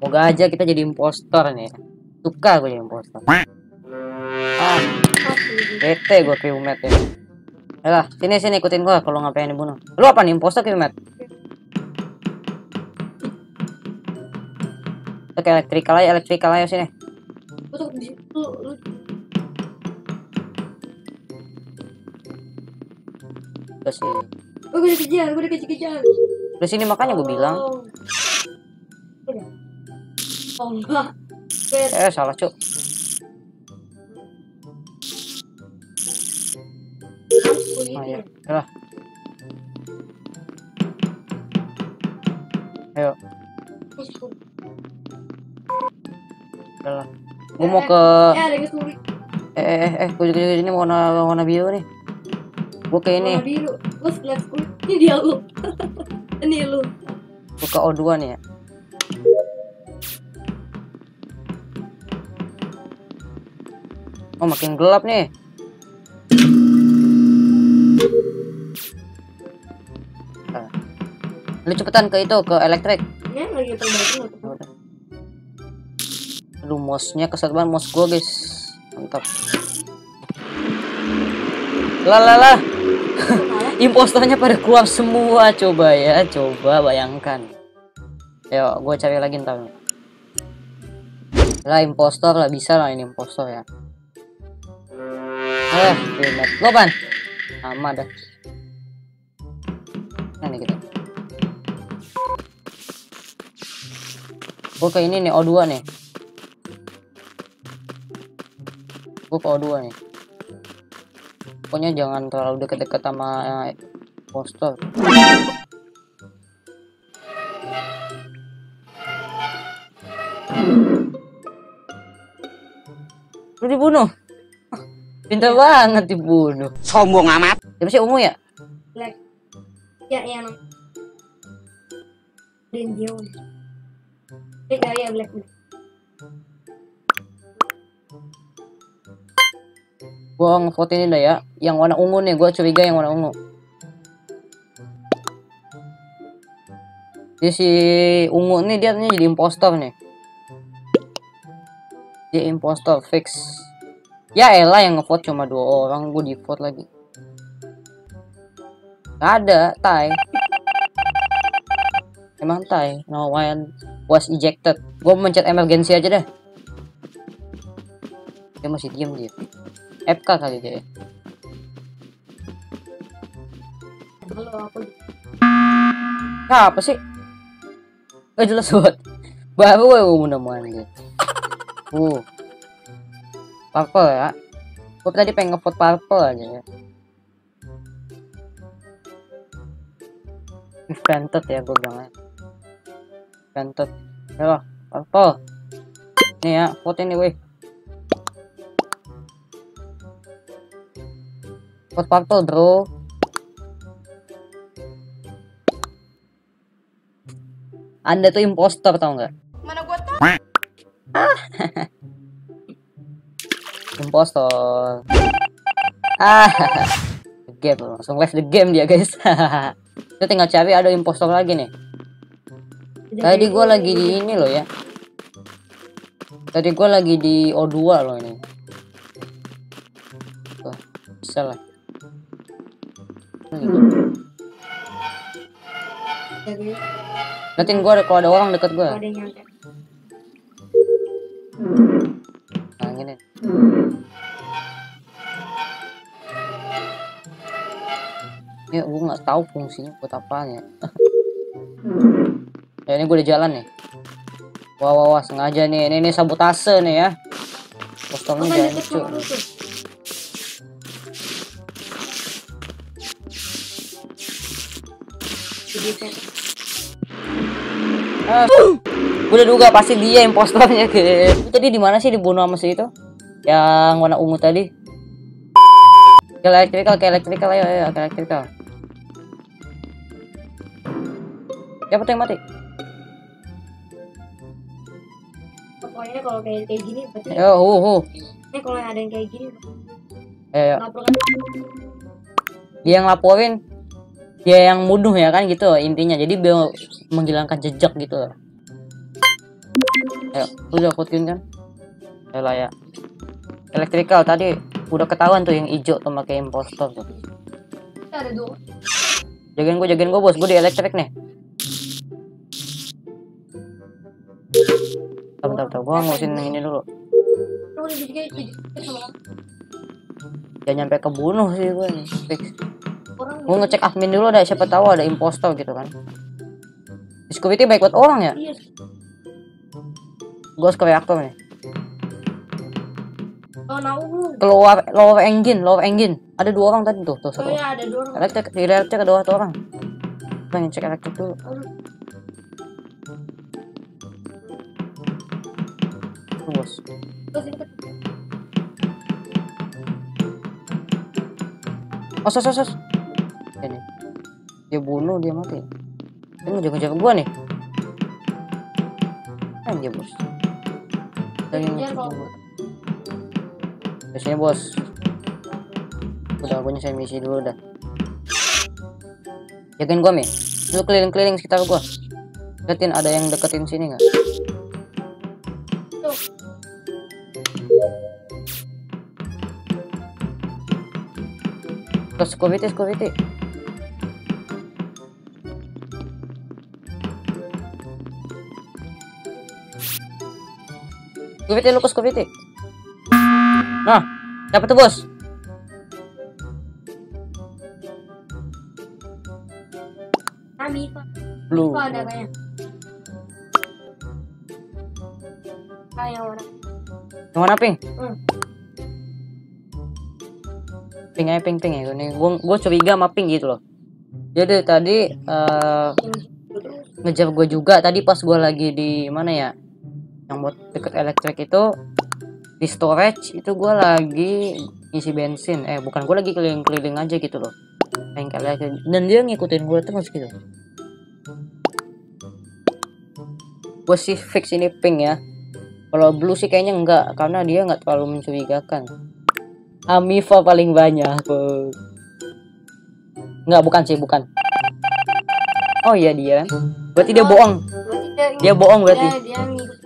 Moga aja kita jadi impostor nih. Suka gue jadi impostor. Bete gue Qmet ya. Ayolah, sini ikutin gua kalau nggak pengen dibunuh. Lu apa nih impostor Qmet? Oke, elektrikal aja sini. Betul di situ lu. Terus sini. Oh, gue dikejar. Terus sini makanya gue bilang. Oh enggak. Salah cuk. Ya. Ayolah. Ayo. Ayolah. Gue mau ke gue juga ini warna biru nih. Gue ke ini. Warna biru. Gue lihat ini dia lu. Ini lu. Gue ke O2 nih ya. Oh makin gelap nih. Lu cepetan ke itu, ke elektrik. Ini lagi perbaikan. Aduh, mouse-nya kesel banget mouse gua, guys. Mantap. Lah. Impostornya pada keluar semua, coba ya, coba bayangkan. Ayo, gua cari lagi ntar. Lah impostor lah, bisa lah ini impostor ya. Qmet. Lo pan? Sama dah. Nah, nih kita. Gue ke ini nih O2 nih. Gue ke O2 nih. Pokoknya jangan terlalu deket-deket sama impostor. Lu dibunuh. Pintar banget dibunuh. Sombong amat. Siapa sih ungu ya? Black. Ya yang Denjo. Ya Black. Gua ngevote ini dah ya. Yang warna ungu nih, gua curiga yang warna ungu. Dia si ungu nih dia jadi impostor nih. Dia impostor fix. Ya elah yang ngevote cuma 2 orang, gue di vote lagi. Gak ada, tie. Emang tie, no one was ejected. Gue mencet emergency aja dah. Dia masih diem dia. FK kali dia. Halo, aku. Apa sih? Gak jelas banget. Baru gue mudah-mudahan dia. Purple ya. Gue tadi pengen ngevote purple aja ya. Vented ya gue bilangnya. Vented. Ya purple. Nih ya, vote ini weh. Vote purple bro. Anda tuh impostor tau nggak? Mana gua tahu? Impostor. Game langsung live the game dia guys. Kita tinggal cari ada impostor lagi nih. Tadi gue lagi di ini loh ya. Tadi gue lagi di O2 loh ini. Tuh, bisa lah. Liatin gue kalau ada orang deket gue. Ada yang nyampe. Nah gini. Ya gue nggak tahu fungsinya buat apaan ya. Ya ini gue udah jalan nih. Wah sengaja nih. Ini sabotase nih ya. Postornya jangan lucu. Gue udah duga pasti dia impostornya guys. Tadi di mana sih dibunuh sama si itu? Yang warna ungu tadi. Ke elektrikal ayo ke elektrikal. Siapa tuh yang mati? Pokoknya kalau kayak gini berarti. Ini kalau ada yang kayak gini. Ayo. Dia yang laporin. Dia yang muduh ya kan gitu intinya. Jadi biar menghilangkan jejak gitu. Ayo, udah kutin kan? Ayolah ya. Electrical tadi udah ketahuan tuh yang hijau tuh pakai impostor tuh. Ada 2. Jagain gua bos, gua di elektrik nih. Bentar, gua ngurusin yang ini dulu. Lu udah juga sama Jangan nyampe kebunuh sih gua nih. Fix. orang. Gua ngecek admin dulu dah, siapa tahu ada impostor gitu kan. Discovery baik buat orang ya. Iya. Gua harus ke reaktor nih. Oh, nahu. Keluar lower engine. Ada 2 orang tadi tuh, Oh satu. ya, ada 2 orang. Elektrik, di elektrik ada 2 orang. Gua ngecek elektrik dulu. Tuh, bos. Terus ini Sos. Ini. Dia bunuh, dia mati. Dia ngejar-ngejar gua nih. Anjir, bos. Dari kejar kalau sini, bos. Udah, gua nyelesain misi dulu dah. Jagain gua, Mi. Lu keliling-keliling sekitar gua. Liatin ada yang deketin sini nggak? tuh. Terus security. Security, lu ke security. Nah, siapa tuh, bos? Kami Pak. Blue. Pak ada kayaknya. Kayak orang. Yang mana, Ping? Hmm. Ping aja, ping ya. Nih, gua curiga sama Ping gitu loh. Jadi tadi ngejar gue juga tadi pas gue lagi di mana ya? Yang buat deket elektrik itu di storage itu gue lagi isi bensin. Bukan, gue lagi keliling-keliling aja gitu loh. Bengkel elektrik. Dan dia ngikutin gue terus gitu. Gue sih fix ini Ping ya. Kalau Blue sih kayaknya enggak, karena dia nggak terlalu mencurigakan. Amiva paling banyak. Enggak, bukan. Oh iya dia. Berarti dia bohong. Berarti Dia bohong berarti. dia ngikut